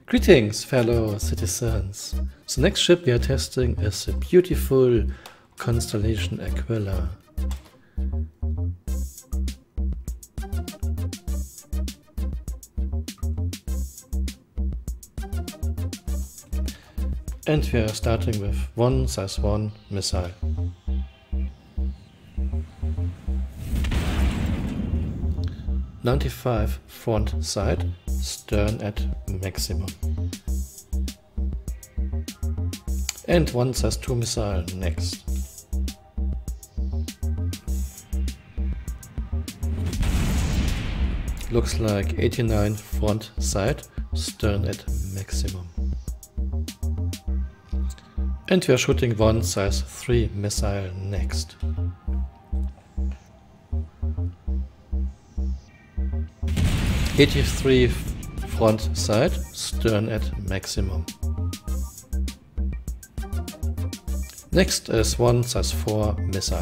Greetings, fellow citizens. The next ship we are testing is the beautiful Constellation Aquila. And we are starting with one size 1 missile. .95 front side, stern at maximum. And one size 2 missile next. Looks like 89 front side, stern at maximum. And we are shooting one size 3 missile next. .83 front side, stern at maximum. Next is one size 4 missile.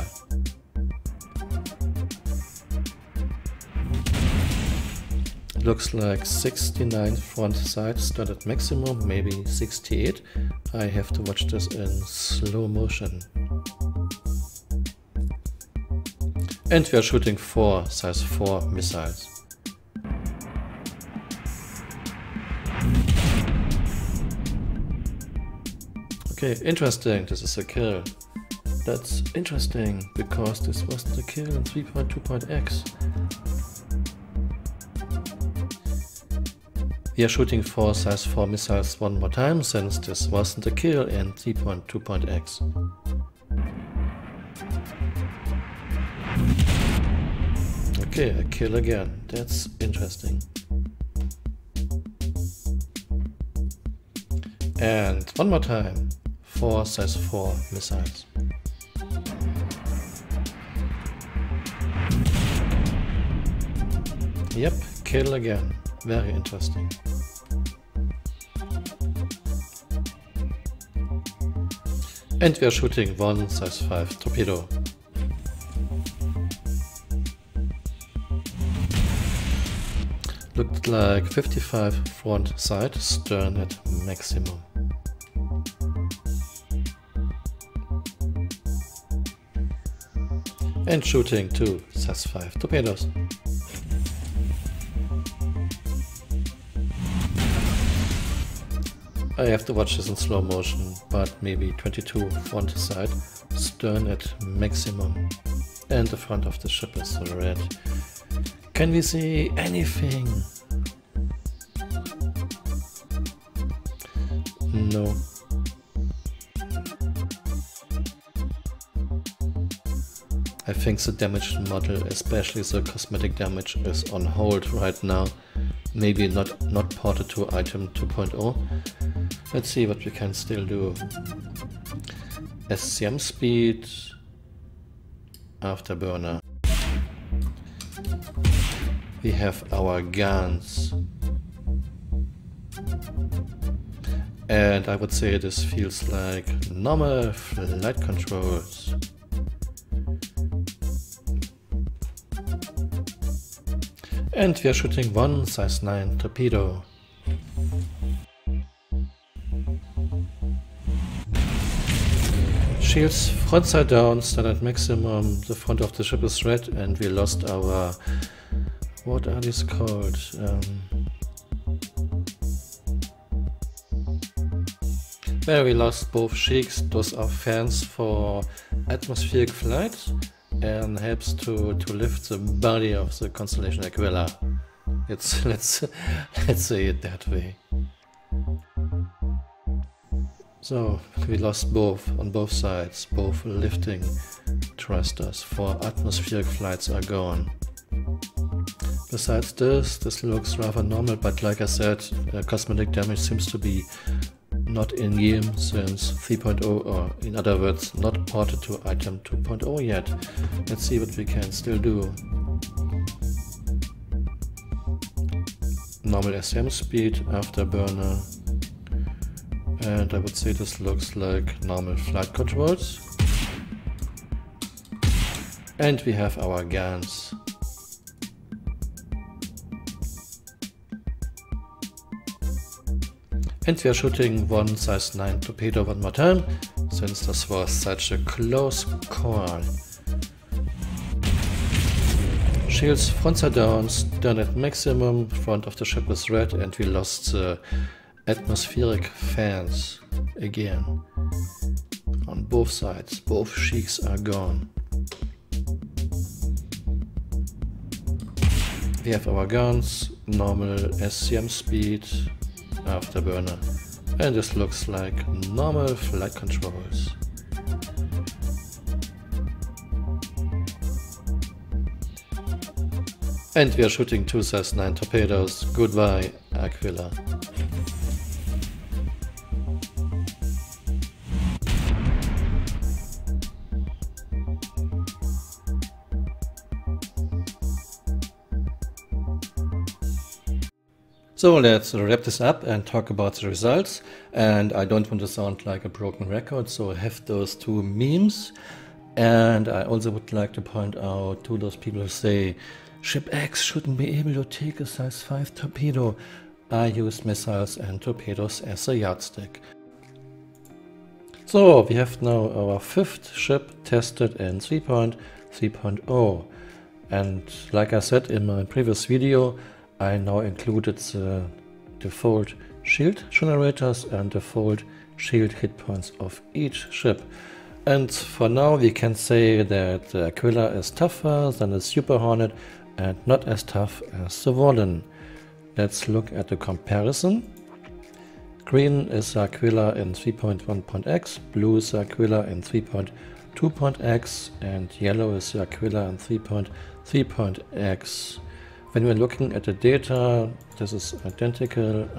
Looks like 69 front side, stern at maximum, maybe 68. I have to watch this in slow motion. And we are shooting 4 size 4 missiles. Okay, interesting, this is a kill. That's interesting, because this wasn't a kill in 3.2.x. We are shooting 4 size 4 missiles one more time, since this wasn't a kill in 3.2.x. Okay, a kill again, that's interesting. And one more time. 4 size 4 missiles. Yep, kill again. Very interesting. And we are shooting one size 5 torpedo. Looked like 55 front side, stern at maximum. And shooting 2 size 5 torpedoes. I have to watch this in slow motion, but maybe 22 front side, stern at maximum. And the front of the ship is red. Can we see anything? No. I think the damage model, especially the cosmetic damage, is on hold right now. Maybe not ported to item 2.0. Let's see what we can still do. SCM speed, afterburner. We have our guns. And I would say this feels like normal flight controls. And we are shooting one size 9 torpedo. Shields frontside down, stern at maximum. The front of the ship is red and we lost our... what are these called? Well, we lost both sheiks. Those are fans for atmospheric flight and helps to lift the body of the Constellation Aquila. Let's say it that way. So we lost both on both sides. Both lifting thrusters for atmospheric flights are gone. Besides this looks rather normal, but like I said, cosmetic damage seems to be not in game since 3.0, or in other words, not ported to item 2.0 yet. Let's see what we can still do. Normal SCM speed, afterburner, and I would say this looks like normal flight controls. And we have our guns. And we are shooting one size 9 torpedo one more time, since this was such a close call. Shields frontside down, stern at maximum, front of the ship is red, and we lost the atmospheric fans again. On both sides, both cheeks are gone. We have our guns, normal SCM speed, afterburner, and this looks like normal flight controls. And we are shooting 2 size 9 torpedoes. Goodbye, Aquila. So let's wrap this up and talk about the results. And I don't want to sound like a broken record, so I have those two memes. And I also would like to point out to those people who say, Ship X shouldn't be able to take a size 5 torpedo. I use missiles and torpedoes as a yardstick. So we have now our 5th ship tested in 3.3.0. And like I said in my previous video, I now included the default shield generators and default shield hit points of each ship. And for now we can say that the Aquila is tougher than the Super Hornet and not as tough as the Warden. Let's look at the comparison. Green is the Aquila in 3.1.x, blue is the Aquila in 3.2.x, and yellow is the Aquila in 3.3.x. When we're looking at the data, this is identical,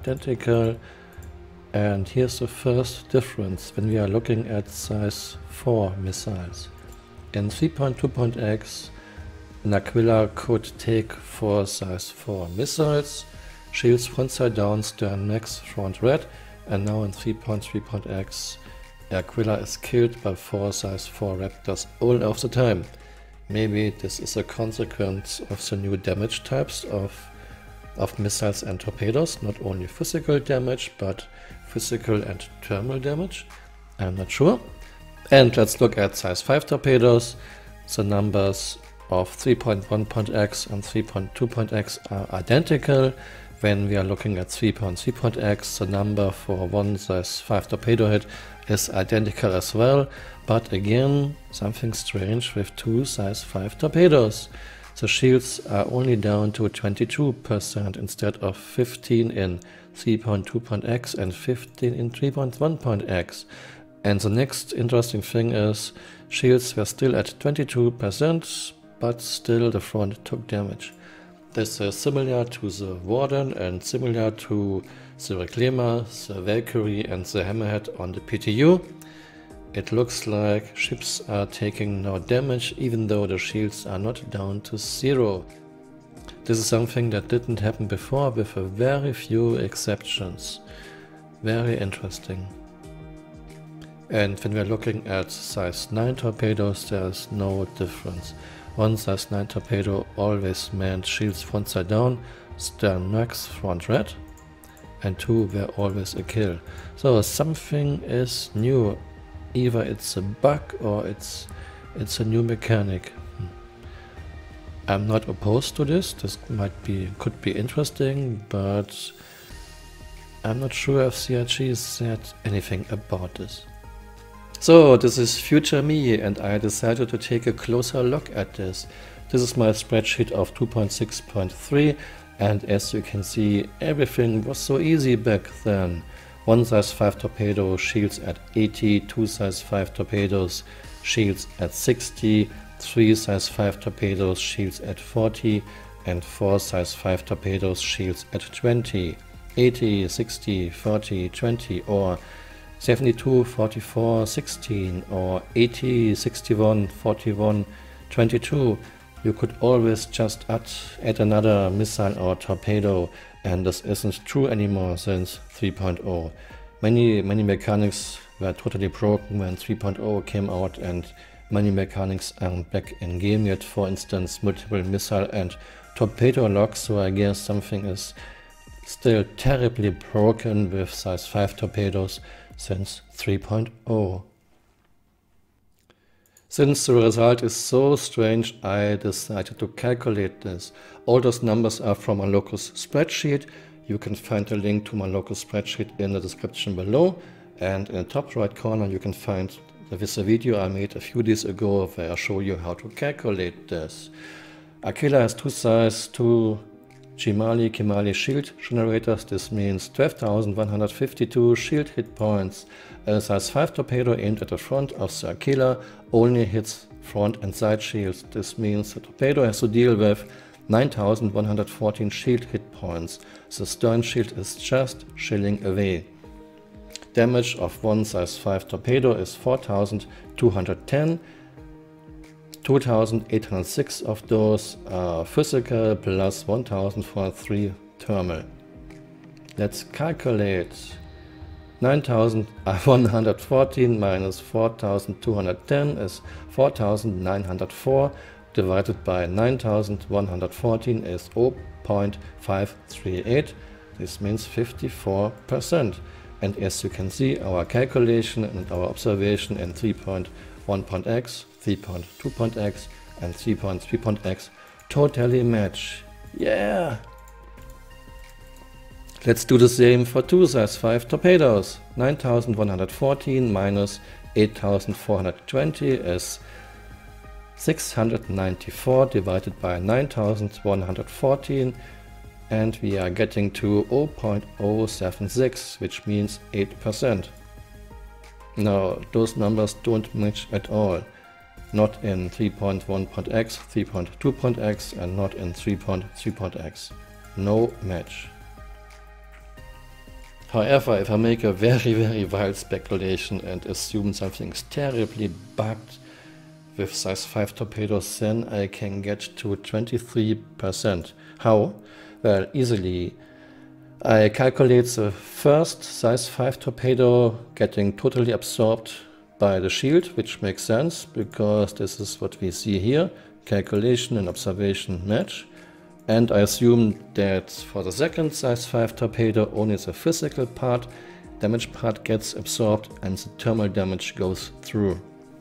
and here's the first difference when we are looking at size 4 missiles. In 3.2.x, an Aquila could take 4 size 4 missiles, shields frontside down, stern max, front red, and now in 3.3.x, Aquila is killed by 4 size 4 Raptors all of the time. Maybe this is a consequence of the new damage types of missiles and torpedoes, not only physical damage, but physical and thermal damage. I'm not sure. And let's look at size 5 torpedoes. The numbers of 3.1.x and 3.2.x are identical. When we are looking at 3.3.x, the number for one size 5 torpedo hit is identical as well, but again, something strange with 2 size 5 torpedoes. The shields are only down to 22% instead of 15 in 3.2.x and 15 in 3.1.x. And the next interesting thing is, shields were still at 22%, but still the front took damage. This is similar to the Warden and similar to the Reclaimer, the Valkyrie and the Hammerhead on the PTU. It looks like ships are taking no damage even though the shields are not down to 0. This is something that didn't happen before with a very few exceptions. Very interesting. And when we're looking at size 9 torpedoes, there's no difference. One size 9 torpedo always meant shields frontside down, stern max, front red, and 2 were always a kill. So something is new. Either it's a bug or it's a new mechanic. I'm not opposed to this. This could be interesting, but I'm not sure if CRG said anything about this. So this is future me, and I decided to take a closer look at this. This is my spreadsheet of 2.6.3, and as you can see, everything was so easy back then. One size 5 torpedo shields at 80, 2 size 5 torpedoes shields at 60, 3 size 5 torpedoes shields at 40, and 4 size 5 torpedoes shields at 20, 80, 60, 40, 20, or 72, 44, 16, or 80, 61, 41, 22. You could always just add another missile or torpedo, and this isn't true anymore since 3.0. Many mechanics were totally broken when 3.0 came out, and many mechanics aren't back in game yet. For instance, multiple missile and torpedo locks, so I guess something is still terribly broken with size 5 torpedoes since 3.0. Since the result is so strange, I decided to calculate this. All those numbers are from my Locus spreadsheet. You can find a link to my Locus spreadsheet in the description below. And in the top right corner you can find this video I made a few days ago where I show you how to calculate this. Aquila has two size 2 Kimali shield generators. This means 12,152 shield hit points. A size 5 torpedo aimed at the front of the Aquila only hits front and side shields. This means the torpedo has to deal with 9,114 shield hit points. The stern shield is just shilling away. Damage of one size 5 torpedo is 4,210. 2,806 of those are physical plus 1,403 thermal. Let's calculate. 9,114 minus 4,210 is 4,904 divided by 9,114 is 0.538. This means 54%. And as you can see, our calculation and our observation in 3.1.x, 3.2.x and 3.3.x totally match. Yeah! Let's do the same for two size 5 torpedoes. 9,114 minus 8,420 is 694 divided by 9,114, and we are getting to 0.076, which means 8%. Now, those numbers don't match at all. Not in 3.1.x, 3.2.x, and not in 3.3.x. No match. However, if I make a very wild speculation and assume something's terribly bugged with size 5 torpedoes, then I can get to 23%. How? Well, easily. I calculate the first size 5 torpedo getting totally absorbed by the shield, which makes sense because this is what we see here. Calculation and observation match. And I assume that for the second size 5 torpedo only the physical part, damage part gets absorbed and the thermal damage goes through.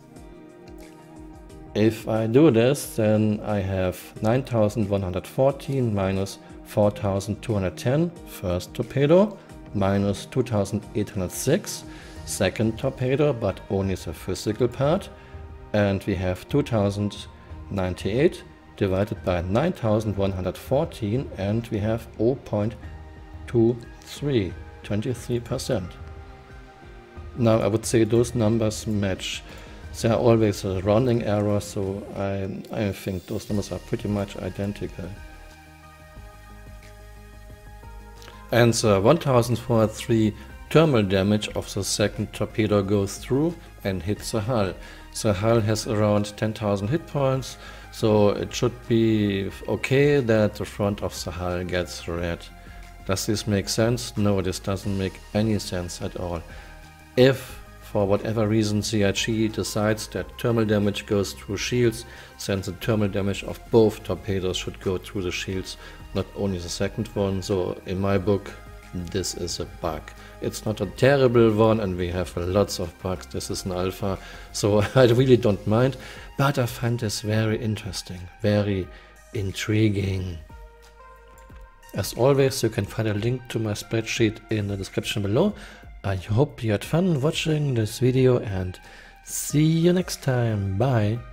If I do this, then I have 9,114 minus 4,210 first torpedo minus 2,806 second torpedo, but only the physical part, and we have 2,098 divided by 9,114 and we have 0.23, 23%. Now I would say those numbers match. There are always a rounding error, so I think those numbers are pretty much identical. And the 1,403 thermal damage of the second torpedo goes through and hits the hull. The hull has around 10,000 hit points, so it should be okay that the front of the hull gets red. Does this make sense? No, this doesn't make any sense at all. If for whatever reason CIG decides that thermal damage goes through shields, then the thermal damage of both torpedoes should go through the shields, not only the second one. So in my book, this is a bug. It's not a terrible one, and we have lots of bugs. This is an alpha, so I really don't mind, but I find this very interesting, very intriguing. As always, you can find a link to my spreadsheet in the description below. I hope you had fun watching this video and see you next time. Bye!